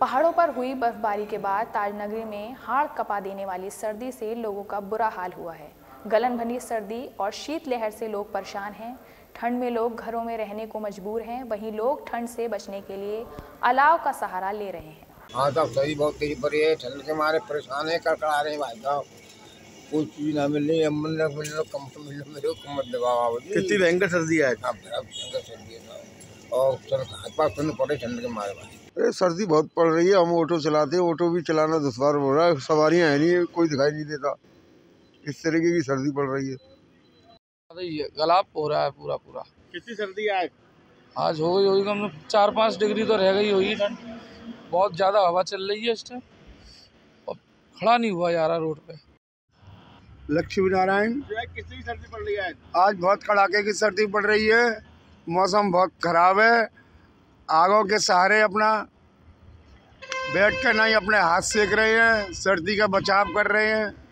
पहाड़ों पर हुई बर्फबारी के बाद ताजनगरी में हाड़ कपा देने वाली सर्दी से लोगों का बुरा हाल हुआ है। गलन भरी सर्दी और शीतलहर से लोग परेशान हैं। ठंड में लोग घरों में रहने को मजबूर हैं, वहीं लोग ठंड से बचने के लिए अलाव का सहारा ले रहे हैं। हाँ साहब, सही बहुत तेज पड़ी है। ठंड के मारे परेशान है, कड़कड़ा रहे हैं भाई साहब। कोई चीज ना मिल रही, अम्मन ना मिल रहा, कम तो मिल रहा, मेरे को कम मत दबाओ। कितनी भयंकर सर्दी है। हाँ, भयंकर सर्दी है साहब, और सर हाथ पाँव सुनने पड़े ठंड के मारे भाई। अरे सर्दी बहुत पड़ रही है। हम ऑटो चलाते हैं, ऑटो भी चलाना दुश्वार हो रहा है। सवारियां है नहीं, कोई दिखाई नहीं देता। इस तरीके की सर्दी पड़ रही है। गलाब हो रहा है पूरा। कितनी सर्दी है आज होगी कम 4-5 डिग्री तो रह गई होगी ठंड। बहुत ज़्यादा हवा चल रही है इस टाइम और खड़ा नहीं हुआ जा रहा रोड पे। लक्ष्मी नारायण। कितनी सर्दी पड़ रही है? आज बहुत कड़ाके की सर्दी पड़ रही है। मौसम बहुत खराब है। आगों के सहारे अपना बैठ के नहीं अपने हाथ सेक रहे हैं, सर्दी का बचाव कर रहे हैं।